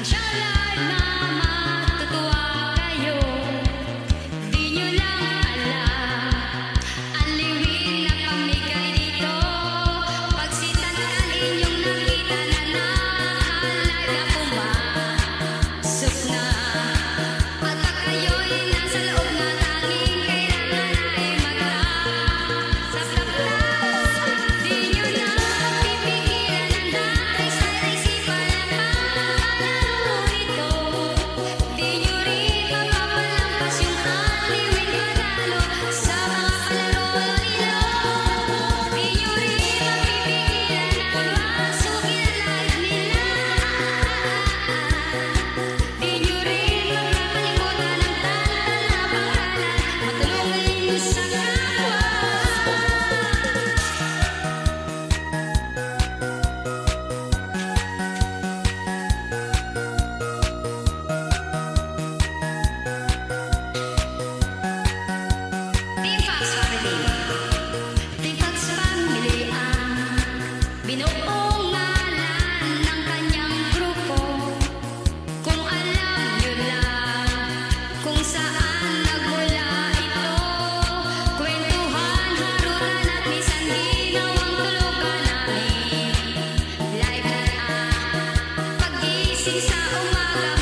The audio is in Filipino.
Inshallah na matutuwa kayo. Di nyo lang alam, aliwin na kami kayo dito. Pag sitantan inyong nakita na nahalaga pumasok na. At pag kayo'y nasa loob na tanging kailangan ay magkasap-tap. Di nyo na pipigilan ang dati sa isipan ng paglalaro ito. Di nyo rin mapapalampas yung aliwin manalo sa mga kalaro nilo. Di nyo rin mapipigilan ang masukin ang lahat nila. Di nyo rin makakalimutan ang tatal na pangalan, matulungin sa kapwa. Team Fox Family. Team Fox Family ang binuong ngalan ng kanyang grupo. Kung alam nyo lang kung saan nagmula ito, kwentuhan, harutan at minsan ginawang tulugan namin. Live na ang pag-gising sa umaga,